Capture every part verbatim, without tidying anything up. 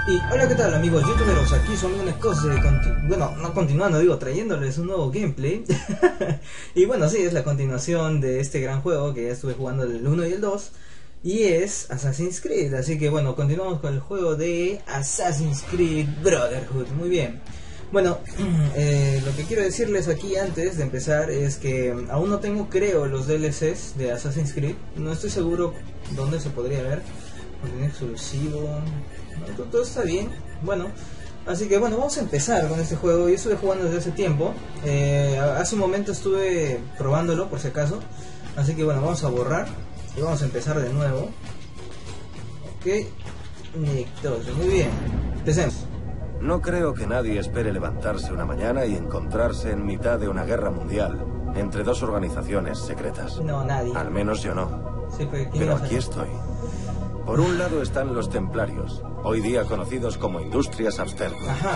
Y hola, ¿qué tal amigos youtuberos? Aquí son unas cosas de bueno, no continuando, digo, trayéndoles un nuevo gameplay. Y bueno, sí, es la continuación de este gran juego que ya estuve jugando el uno y el dos. Y es Assassin's Creed, así que bueno, continuamos con el juego de Assassin's Creed Brotherhood. Muy bien. Bueno, eh, lo que quiero decirles aquí antes de empezar es que aún no tengo, creo, los D L Cs de Assassin's Creed. No estoy seguro dónde se podría ver. Contenido exclusivo. No, todo, todo está bien. Bueno, así que bueno, vamos a empezar con este juego. Yo estuve jugando desde hace tiempo. Eh, hace un momento estuve probándolo por si acaso. Así que bueno, vamos a borrar y vamos a empezar de nuevo. Ok, entonces, muy bien. Empecemos. No creo que nadie espere levantarse una mañana y encontrarse en mitad de una guerra mundial entre dos organizaciones secretas. No, nadie. Al menos yo no. Sí, pero pero aquí estoy. Por un lado están los templarios, hoy día conocidos como Industrias Abstergo. Ajá.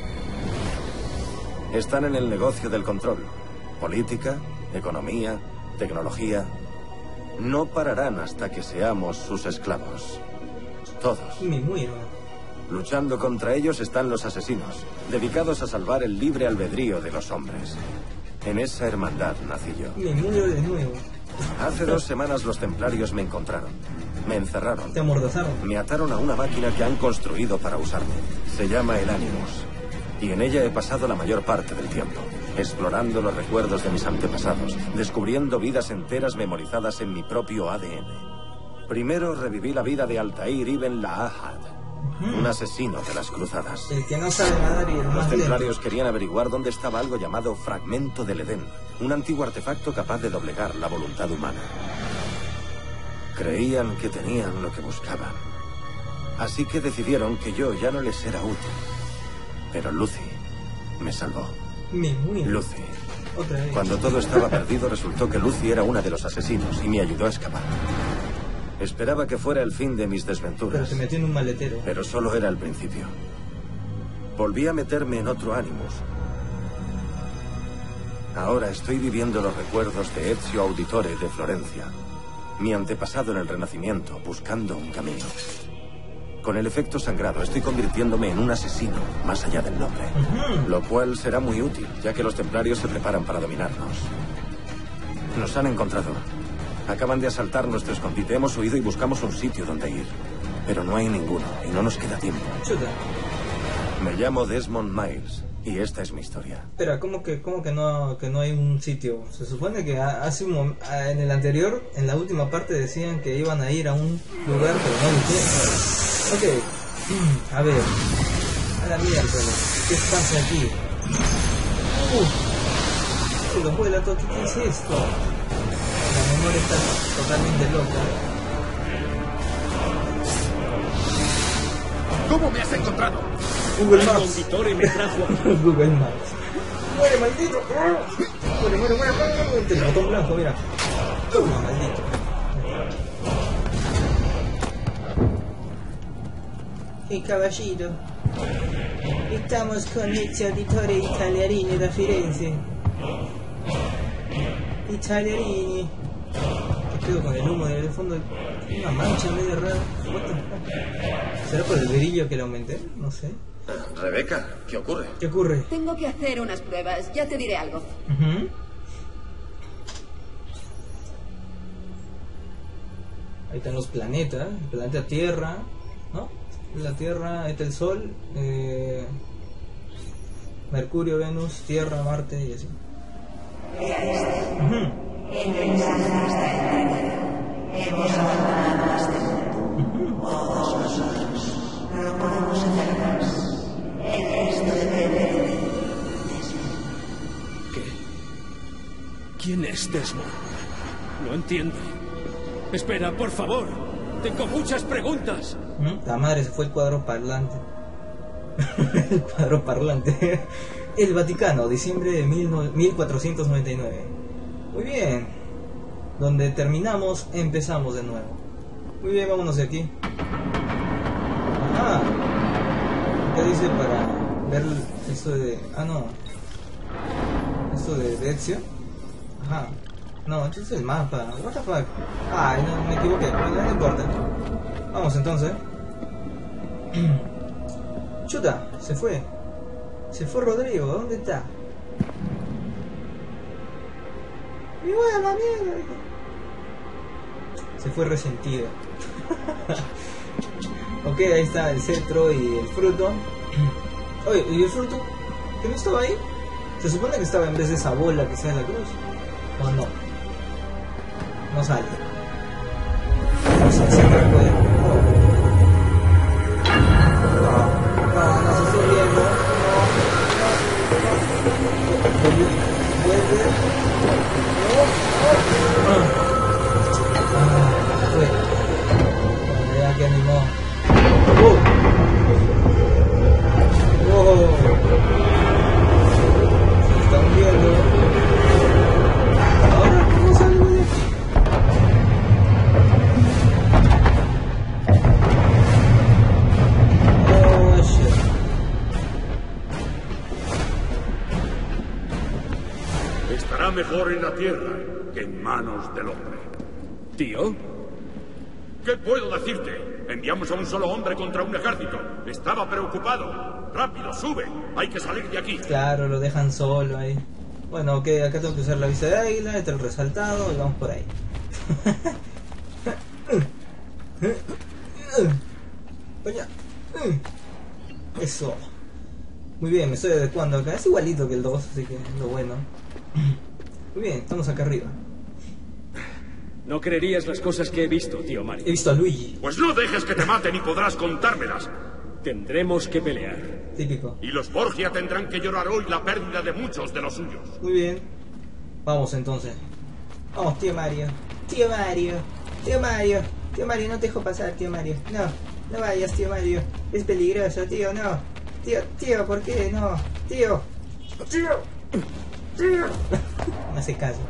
Están en el negocio del control. Política, economía, tecnología. No pararán hasta que seamos sus esclavos. Todos. Me muero. Luchando contra ellos están los asesinos, dedicados a salvar el libre albedrío de los hombres. En esa hermandad nací yo. Me muero de nuevo. Hace dos semanas los templarios me encontraron. Me encerraron. Te amordazaron. Me ataron a una máquina que han construido para usarme. Se llama el Animus. Y en ella he pasado la mayor parte del tiempo. Explorando los recuerdos de mis antepasados. Descubriendo vidas enteras memorizadas en mi propio A D N. Primero reviví la vida de Altair ibn La'ahad. Un asesino de las cruzadas. El que no sabe nadar y el más Los templarios lento. querían averiguar dónde estaba algo llamado Fragmento del Edén. Un antiguo artefacto capaz de doblegar la voluntad humana. Creían que tenían lo que buscaban. Así que decidieron que yo ya no les era útil. Pero Lucy me salvó. Me muero. Lucy. Otra vez. Cuando todo estaba perdido, resultó que Lucy era una de los asesinos y me ayudó a escapar. Esperaba que fuera el fin de mis Pero desventuras. se metió en un maletero. Pero solo era el principio. Volví a meterme en otro Animus. Ahora estoy viviendo los recuerdos de Ezio Auditore de Florencia. Mi antepasado en el Renacimiento, buscando un camino. Con el efecto sangrado estoy convirtiéndome en un asesino, más allá del nombre. Uh-huh. Lo cual será muy útil, ya que los templarios se preparan para dominarnos. Nos han encontrado. Acaban de asaltar nuestro escondite. Hemos huido y buscamos un sitio donde ir. Pero no hay ninguno y no nos queda tiempo. Chuta. Me llamo Desmond Miles y esta es mi historia. Espera, ¿cómo que, cómo que no que no hay un sitio? Se supone que hace un mom- en el anterior, en la última parte decían que iban a ir a un lugar, pero no lo hicieron. Ok, a ver. A la mierda, ¿qué pasa aquí? Uh, lo vuela todo. ¿Qué es esto? La memoria está totalmente loca. ¿Cómo me has encontrado? Google El Maps. Auditore me trajo aquí. Google Maps. ¡Muere, maldito! ¡Muere, muere, muere! muere! Te botón blanco, mira. Toma, maldito. E caballero, estamos con Ezio Auditore Italiarini da Firenze. Italiarini. ¿Qué pedo con el humo del fondo? Una mancha medio rara. What the fuck? ¿Será por el brillo que le aumenté? No sé. Rebeca, ¿qué ocurre? ¿Qué ocurre? Tengo que hacer unas pruebas, ya te diré algo. Uh-huh. Ahí están los planetas, el planeta Tierra, ¿no? La Tierra, ahí está el Sol, eh, Mercurio, Venus, Tierra, Marte y así. Uh-huh. El mensaje está entendido. Hemos abandonado este mundo. Todos nosotros. No podemos hacer más. El resto depende de ti. ¿Qué? ¿Quién es Desmond? No entiendo. Espera, por favor. Tengo muchas preguntas. ¿Mm? La madre, se fue el cuadro parlante. El cuadro parlante. El Vaticano, diciembre de mil cuatrocientos noventa y nueve. Muy bien. Donde terminamos, empezamos de nuevo. Muy bien, vámonos de aquí. Ajá. ¿Qué dice para ver esto de... Ah, no. Esto de, de Ezio? Ajá. No, este es el mapa. What the fuck. Ay, no, me equivoqué. Bueno, no importa. Vamos entonces. Chuta, se fue. Se fue Rodrigo, ¿dónde está? Y bueno, la mierda. Se fue resentido. Ok, ahí está el cetro y el fruto. Oye, ¿y el fruto? ¿Que no estaba ahí? Se supone que estaba en vez de esa bola que sea la cruz. ¿O no? No sale. Vamos a hacer el poder. No, no, no se estoy viendo. No, no. Vuelve. No, no. Ah, fue. Bueno, ya que animó. ¡Oh! ¡Oh! Se están viendo. Ahora, ¿cómo salgo de aquí? Oh, shit. Estará mejor en la tierra que en manos del hombre. ¿Tío? ¿Qué puedo decirte? Enviamos a un solo hombre contra un ejército. Estaba preocupado. Rápido, sube. Hay que salir de aquí. Claro, lo dejan solo ahí. Bueno, ok, acá tengo que usar la vista de águila, este es el resaltado y vamos por ahí. Oye. Eso. Muy bien, me estoy adecuando acá. Es igualito que el dos, así que es lo bueno. Muy bien, estamos acá arriba. No creerías las cosas que he visto, tío Mario. He visto a Luigi. Pues no dejes que te maten y podrás contármelas. Tendremos que pelear. Típico. Y los Borgia tendrán que llorar hoy la pérdida de muchos de los suyos. Muy bien. Vamos entonces. Vamos, tío Mario. Tío Mario. Tío Mario. Tío Mario, no te dejo pasar, tío Mario. No, no vayas, tío Mario. Es peligroso, tío, no. Tío, tío, ¿por qué? No. Tío. Tío. Tío. No hace caso.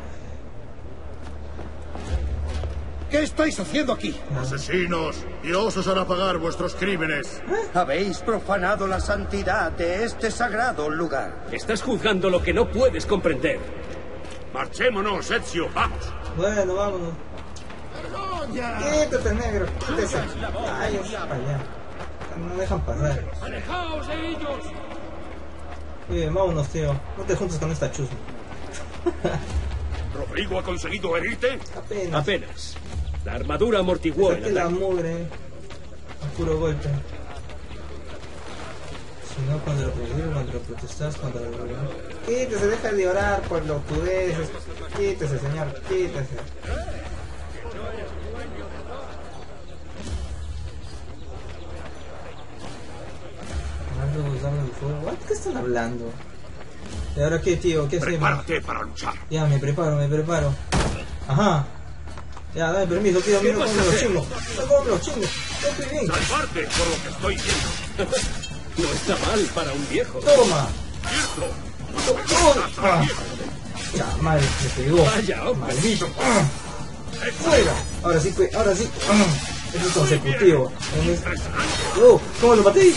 ¿Qué estáis haciendo aquí? Asesinos, Dios os hará pagar vuestros crímenes. Habéis profanado la santidad de este sagrado lugar. Estás juzgando lo que no puedes comprender. Marchémonos, Ezio, vamos. Bueno, vámonos. Quítate, negro. Quítese. Ay, para allá. No dejan pasar. ¡Alejaos de ellos! Muy bien, vámonos, tío. No te juntes con esta chusma. ¿Rodrigo ha conseguido herirte? Apenas. Apenas. La armadura amortiguó el Saqué la ataque. mugre. A puro golpe. Si no, contra peligro, contra protestas, contra el gobierno. Quítese, deja de orar por lo que ustedes. Quítese, señor, quítese. ¿Qué están hablando? ¿Y ahora qué, tío? ¿Qué hacemos? Prepárate para luchar. Ya, me preparo, me preparo. Ajá. Ya, dame permiso, tío. Mira cómo me los chingo. Mira cómo me los chingo. Yo estoy bien. Salvarte por lo que estoy viendo. No está mal para un viejo. Toma. Cierto. Toma. Ah. Ya, madre, me pegó. Vaya, hombre. Maldito. Ah. Fuera. Ahora sí, pues, ahora sí. Ah. Eso es consecutivo. Oh, ¿cómo lo maté?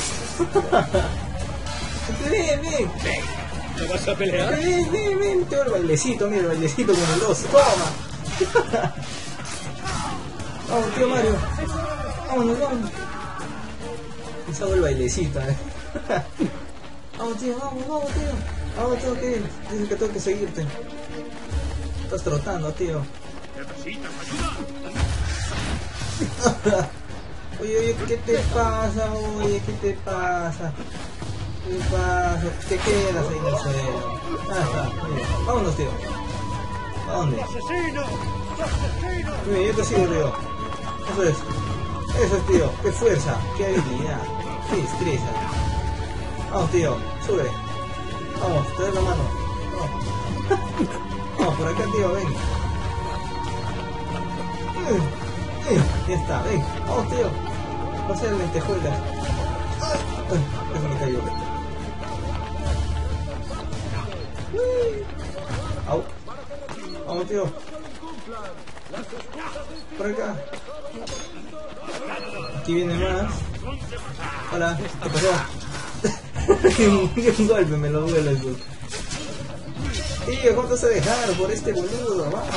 Bien, bien. ¿No vas a pelear? Bien, bien, bien. Tengo el bailecito, mira el bailecito con el dos. Toma. Vamos, tío Mario. Vámonos, vámonos. Les hago el bailecito, eh. Vamos, tío, vamos, vamos, tío. Vamos, tengo que ir. Dice que tengo que seguirte. Estás trotando, tío. ¿Necesitas ayuda? Oye, oye, ¿qué te pasa? Oye, ¿qué te pasa? ¿Qué pasa? Te quedas ahí en el suelo. Ah, está, muy bien. Vámonos, tío. ¿A dónde? ¡Asesino! ¡Asesino! Muy bien, yo te sigo, tío. Eso es. Eso es, tío. Qué fuerza, qué habilidad, qué destreza. Vamos, tío. Sube. Vamos, te doy la mano. Vamos. Vamos, por acá, tío, ven. Ya está, ven. Vamos, tío. No sean lentejuelas. Ay, eso me cayó. Au. Vamos, tío. Por acá. Aquí viene más. Hola, ¿qué pasó? un, un golpe me lo duele eso. Tío, ¿cómo te vas a dejar por este boludo? Vamos.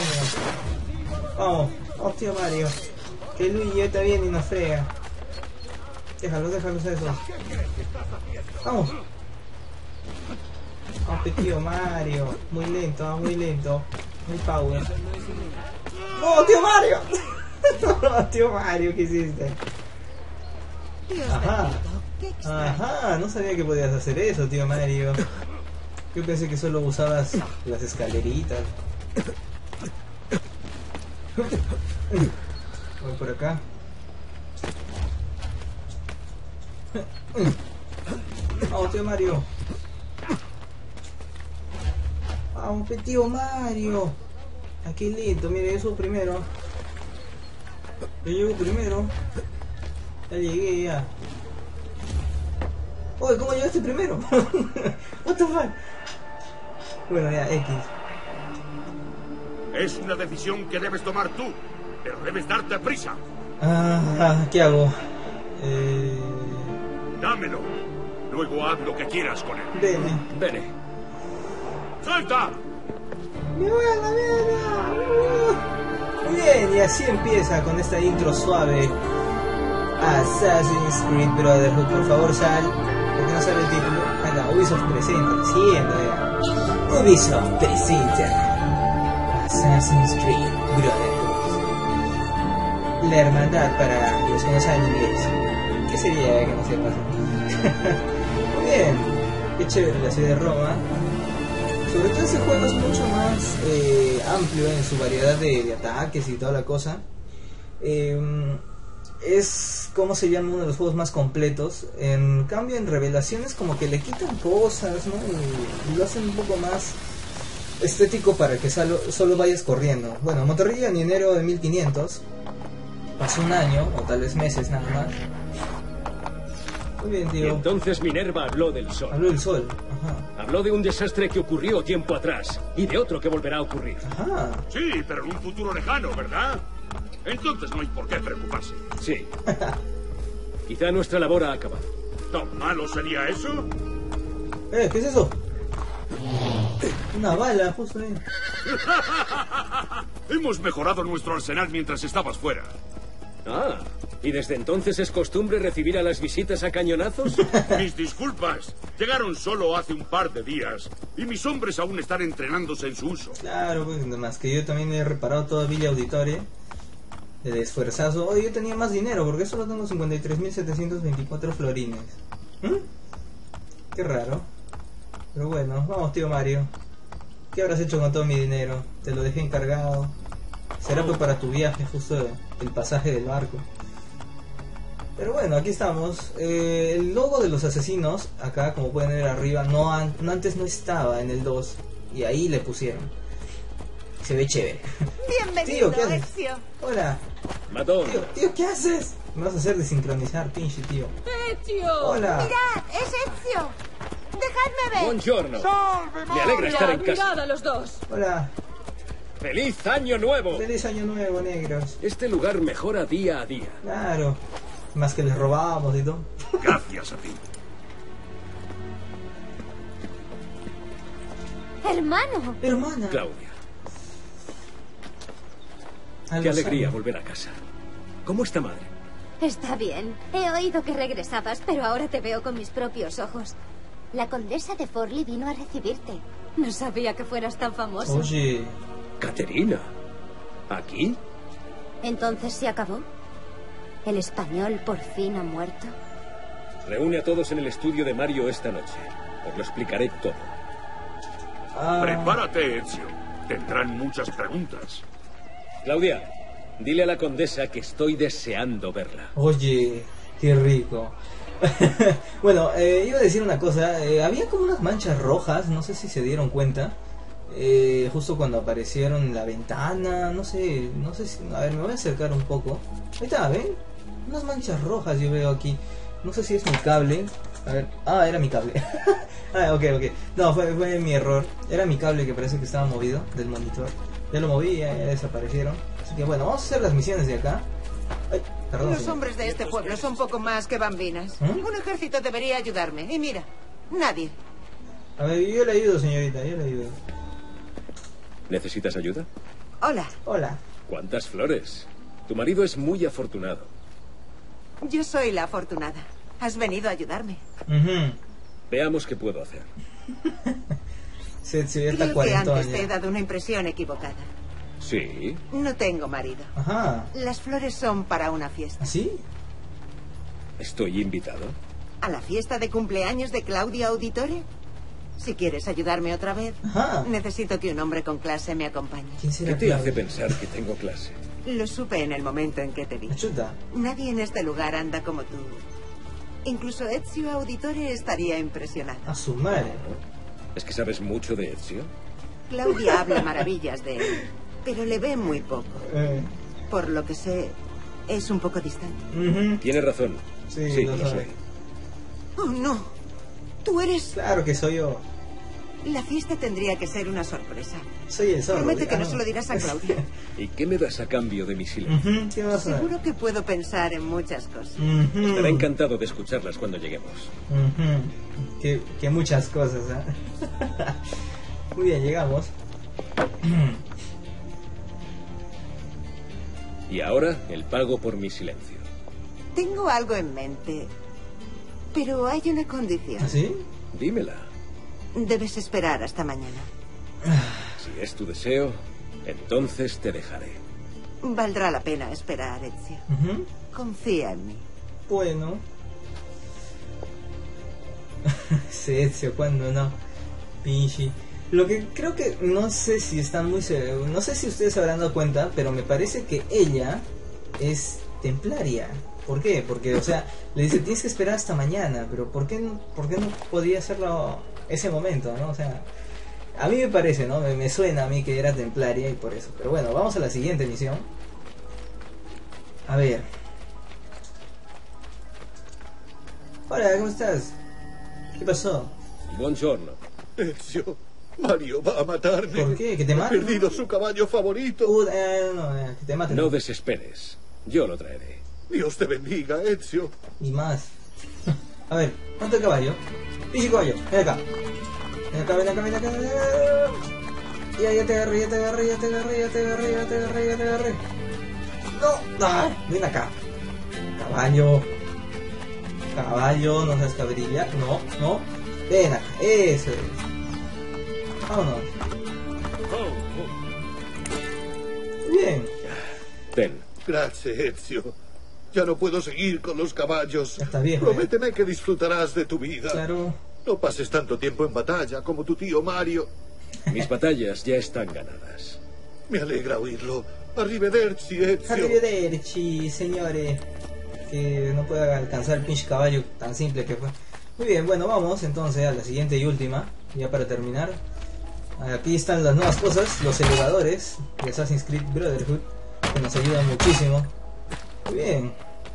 Vamos, vamos, tío Mario. Que Luigi ahorita viene y nos frega. Déjalo, déjalo hacer eso. Vamos. Vamos, tío Mario. Muy lento, ah, muy lento. Muy power. ¡Oh, tío Mario! No, tío Mario, ¿qué hiciste? Ajá. Ajá, no sabía que podías hacer eso, tío Mario. Yo pensé que solo usabas las escaleritas. Voy por acá. Vamos, tío Mario. Vamos, tío Mario. Aquí listo, mire, yo subo primero. Yo llego primero. Ya llegué ya. Oye, ¿cómo llegaste primero? What the fuck? Bueno, ya, X. Es una decisión que debes tomar tú, pero debes darte prisa. Ah, ¿qué hago? Eh... Dámelo. Luego haz lo que quieras con él. Vene. Vene. ¡Salta! ¡Me voy a la mierda! Muy bien, y así empieza con esta intro suave Assassin's Creed Brotherhood. Por favor, sal, porque no sabe el título. Ahí está, Ubisoft presenta, siendo ya. Ubisoft presenta Assassin's Creed Brotherhood. La hermandad para los que no saben inglés. ¿Qué sería que no sepas? Muy bien, qué chévere la ciudad de Roma. Sobre todo ese juego es mucho más eh, amplio en su variedad de, de ataques y toda la cosa. Eh, es, como se llama, uno de los juegos más completos. En cambio, en Revelaciones como que le quitan cosas, ¿no? Y, y lo hacen un poco más estético para que solo, solo vayas corriendo. Bueno, Monterrey en enero de mil quinientos. Pasó un año, o tal vez meses nada más. Muy bien, tío. Y entonces Minerva habló del sol. Habló del sol. Ajá. Habló de un desastre que ocurrió tiempo atrás y de otro que volverá a ocurrir. Ajá. Sí, pero en un futuro lejano, ¿verdad? Entonces no hay por qué preocuparse. Sí. Quizá nuestra labor ha acabado. ¿Tan malo sería eso? Eh, ¿qué es eso? Una bala, justo ahí. Hemos mejorado nuestro arsenal mientras estabas fuera. Ah, ¿y desde entonces es costumbre recibir a las visitas a cañonazos? Mis disculpas. Llegaron solo hace un par de días y mis hombres aún están entrenándose en su uso. Claro, pues nada más que yo también he reparado toda Villa Auditoria. De esfuerzazo. Oye, yo tenía más dinero porque solo tengo cincuenta y tres mil setecientos veinticuatro florines. ¿Mm? Qué raro. Pero bueno, vamos, tío Mario. ¿Qué habrás hecho con todo mi dinero? Te lo dejé encargado. Será pues para tu viaje, justo el pasaje del barco. Pero bueno, aquí estamos. Eh, el logo de los asesinos, acá como pueden ver arriba, no, an no antes no estaba en el dos. Y ahí le pusieron. Se ve chévere. Bienvenido, Tío, ¿qué haces? Ezio. Hola. Matón. Tío, tío, ¿qué haces? Me vas a hacer desincronizar, pinche tío. ¡Ezio! Hola. ¡Mirad! ¡Es Ezio! ¡Dejadme ver! Buongiorno. Me alegra estar en casa. Mirad a los dos. Hola. ¡Feliz año nuevo! Feliz año nuevo, negros. Este lugar mejora día a día. Claro. Más que les robábamos y todo. Gracias a ti. ¡Hermano! Hermana. Claudia, A qué los alegría años. volver a casa. ¿Cómo está madre? Está bien. He oído que regresabas, pero ahora te veo con mis propios ojos. La condesa de Forlì vino a recibirte. No sabía que fueras tan famoso. Oye. Caterina, ¿aquí? ¿Entonces se acabó? ¿El español por fin ha muerto? Reúne a todos en el estudio de Mario esta noche. Os lo explicaré todo. Ah, Prepárate, Ezio. Tendrán muchas preguntas. Claudia, dile a la condesa que estoy deseando verla. Oye, qué rico. Bueno, eh, iba a decir una cosa. Eh, había como unas manchas rojas, no sé si se dieron cuenta. Eh, justo cuando aparecieron en la ventana, no sé, no sé si... A ver, me voy a acercar un poco. Ahí está, ¿ven? Unas manchas rojas yo veo aquí. No sé si es mi cable. A ver, ah, era mi cable. Ah, ok, ok. No, fue, fue mi error. Era mi cable que parece que estaba movido del monitor. Ya lo moví, ya, ya desaparecieron. Así que bueno, vamos a hacer las misiones de acá. Ay, perdón, Los señor. hombres de este pueblo son poco más que bambinas. ¿Mm? Un ejército debería ayudarme. Y mira, nadie. A ver, yo le ayudo, señorita, yo le ayudo. ¿Necesitas ayuda? Hola. Hola. ¿Cuántas flores? Tu marido es muy afortunado. Yo soy la afortunada. Has venido a ayudarme. Uh-huh. Veamos qué puedo hacer. Se, se Creo que cuarentón antes te ya. he dado una impresión equivocada. Sí. No tengo marido. Ajá. Las flores son para una fiesta. ¿Así? ¿Estoy invitado? ¿A la fiesta de cumpleaños de Claudia Auditore? Si quieres ayudarme otra vez, Ajá. necesito que un hombre con clase me acompañe. ¿Quién será ¿Qué te Claudia? hace pensar que tengo clase? Lo supe en el momento en que te vi. Chuta. Nadie en este lugar anda como tú. Incluso Ezio Auditore estaría impresionado. A su madre. ¿Es que sabes mucho de Ezio? Claudia habla maravillas de él, pero le ve muy poco. Eh. Por lo que sé, es un poco distante. Uh-huh. Tiene razón. Sí, sí lo lo sabe. soy. Oh, no. Tú eres... Claro que soy yo. La fiesta tendría que ser una sorpresa. Soy el zorro. Promete que ah, no se lo dirás a Claudia. ¿Y qué me das a cambio de mi silencio? Uh-huh. ¿Qué vas a hacer? Seguro que puedo pensar en muchas cosas. Uh-huh. Estaré encantado de escucharlas cuando lleguemos. Uh-huh. que, que muchas cosas, ¿eh? Muy bien, llegamos. Y ahora, el pago por mi silencio. Tengo algo en mente, pero hay una condición. ¿Así? Dímela. Debes esperar hasta mañana. Si es tu deseo, entonces te dejaré. Valdrá la pena esperar, Ezio. Uh-huh. Confía en mí. Bueno. Sí, Ezio, ¿cuándo no? Pinche. Lo que creo que no sé si están muy seguros, no sé si ustedes se habrán dado cuenta, pero me parece que ella es templaria. ¿Por qué? Porque, o sea, le dice tienes que esperar hasta mañana, pero ¿por qué no, por qué no podía hacerlo ese momento, no? O sea, a mí me parece, ¿no? Me, me suena a mí que era templaria y por eso. Pero bueno, vamos a la siguiente misión. A ver. Hola, ¿cómo estás? ¿Qué pasó? Buongiorno. Ezio, Mario va a matarme. ¿Por qué? ¿Que te Ha maten? perdido su caballo favorito. Uh, eh, no, eh, que te maten. No desesperes. Yo lo traeré. Dios te bendiga, Ezio. Y más. A ver, ¿cuánto el caballo? Pinche caballo, ven acá. Ven acá, ven acá, ven acá. ven acá. Ya, ya te agarré, ya te agarré, ya te agarré, ya te agarré, ya te agarré, ya te agarré. No, no, ven acá. Caballo. Caballo, no seas cabrilla. No, no. Ven acá, eso es. Vámonos. Bien. Ten. Gracias, Ezio. Ya no puedo seguir con los caballos. Ya está viejo, Prométeme que disfrutarás de tu vida. Claro. No pases tanto tiempo en batalla como tu tío Mario. Mis batallas ya están ganadas. Me alegra oírlo. Arrivederci, Ezio. Arrivederci, señores. Que no pueda alcanzar el pinche caballo tan simple que fue. Muy bien, bueno, vamos entonces a la siguiente y última. Ya para terminar. Aquí están las nuevas cosas, los elevadores de Assassin's Creed Brotherhood, que nos ayudan muchísimo. Muy bien.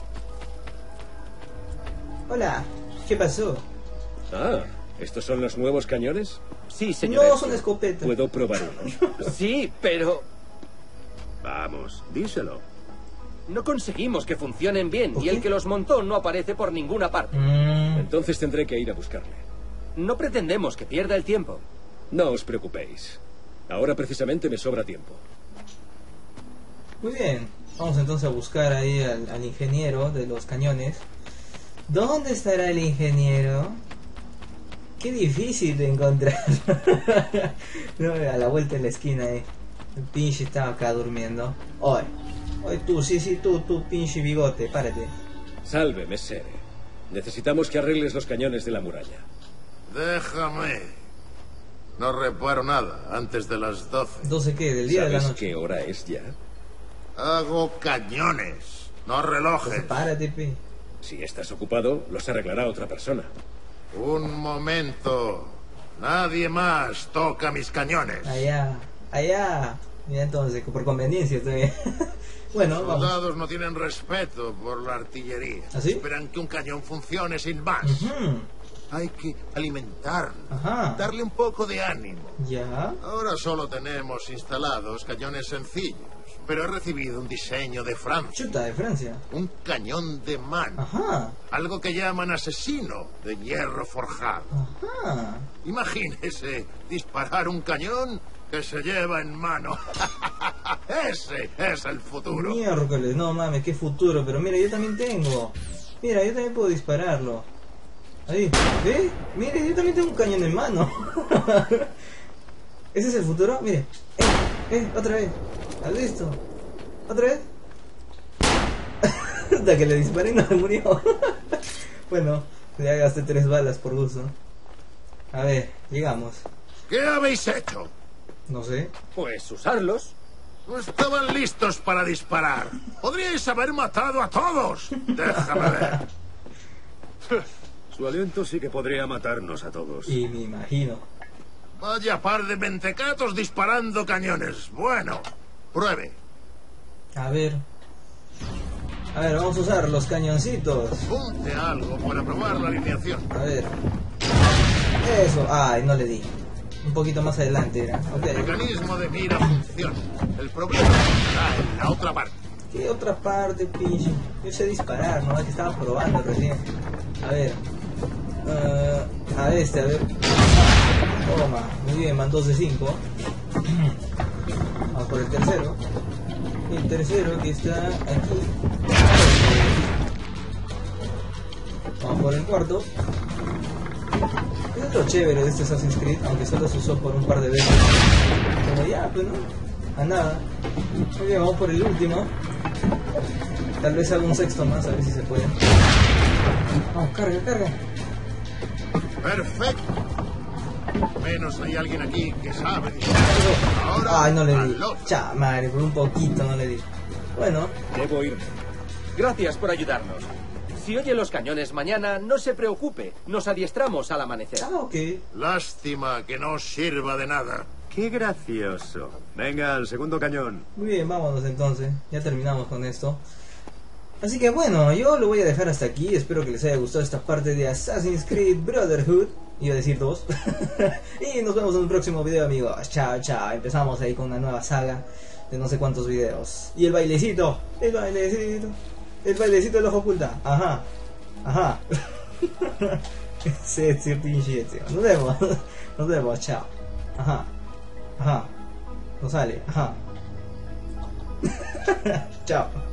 Hola, ¿qué pasó? Ah, ¿estos son los nuevos cañones? Sí, señor. No, son escopetas. ¿Puedo probar uno? Sí, pero Vamos, díselo. no conseguimos que funcionen bien ¿Por y qué? el que los montó no aparece por ninguna parte. Mm, Entonces tendré que ir a buscarle. No pretendemos que pierda el tiempo. No os preocupéis. Ahora precisamente me sobra tiempo. muy bien. Vamos entonces a buscar ahí al, al ingeniero de los cañones. ¿Dónde estará el ingeniero? Qué difícil de encontrar. No, a la vuelta de la esquina, eh. El pinche estaba acá durmiendo. Oye, oye tú, sí, sí, tú, tú, pinche bigote, párate. Salve, Messere. Necesitamos que arregles los cañones de la muralla. Déjame. No reparo nada antes de las doce. ¿doce qué? ¿Del día de la ¿Sabes noche? qué hora es ya? Hago cañones, no relojes. Pues párate, pe. Si estás ocupado, los arreglará otra persona. Un momento. Nadie más toca mis cañones. Allá, allá. Mira entonces, por conveniencia estoy. Bueno, Los vamos. soldados no tienen respeto por la artillería. ¿Ah, sí? Esperan que un cañón funcione sin más. Ujú. Hay que alimentarlo, Ajá. darle un poco de ánimo. Ya. Ahora solo tenemos instalados cañones sencillos, pero he recibido un diseño de Francia. Chuta, de Francia. Un cañón de mano. Ajá. Algo que llaman asesino, de hierro forjado. Ajá. Imagínese disparar un cañón que se lleva en mano. Ese es el futuro. Miércoles, no mames, qué futuro. Pero mira, yo también tengo. Mira, yo también puedo dispararlo. Ahí, ¿ve? Mire, yo también tengo un cañón en mano. ¿Ese es el futuro? Mire. Eh, eh, otra vez. ¿Has visto? ¿Otra vez? Hasta que le disparé y no se murió. Bueno, ya gasté tres balas por gusto. A ver, llegamos. ¿Qué habéis hecho? No sé. Pues usarlos. No estaban listos para disparar. Podríais haber matado a todos. Déjame ver. Su aliento sí que podría matarnos a todos. Y me imagino. Vaya par de mentecatos disparando cañones. Bueno, pruebe. A ver. A ver, vamos a usar los cañoncitos. Ponte algo para probar la alineación. A ver. Eso. Ay, no le di. Un poquito más adelante era. Okay. El mecanismo de mira funciona. El problema está en la otra parte. ¿Qué otra parte, pinche? Yo sé disparar, ¿no? Es que estaba probando recién. A ver. Uh, a este, a ver. Toma. Muy bien, van dos de cinco. Vamos por el tercero. Y el tercero que está aquí. Vamos por el cuarto. Es lo chévere de este Assassin's Creed, aunque solo se usó por un par de veces. Pero ya, pues no. A nada. Muy bien, vamos por el último. Tal vez haga un sexto más, a ver si se puede. Vamos, carga, carga. Perfecto. Menos hay alguien aquí que sabe. Ahora, ay, no le di. Cha, madre, por un poquito no le di. Bueno. Debo irme. Gracias por ayudarnos. Si oye los cañones mañana, no se preocupe. Nos adiestramos al amanecer. Ah, ok. Lástima que no sirva de nada. Qué gracioso. Venga, al segundo cañón. Muy bien, vámonos entonces. Ya terminamos con esto. Así que bueno, yo lo voy a dejar hasta aquí. Espero que les haya gustado esta parte de Assassin's Creed Brotherhood. Iba a decir dos. Y nos vemos en un próximo video, amigos. Chao, chao. Empezamos ahí con una nueva saga de no sé cuántos videos. Y el bailecito. El bailecito. El bailecito del ojo oculta. Ajá. Ajá. Sí, sí, pinche. Nos vemos. Nos vemos. Chao. Ajá. Ajá. No sale. Ajá. Chao.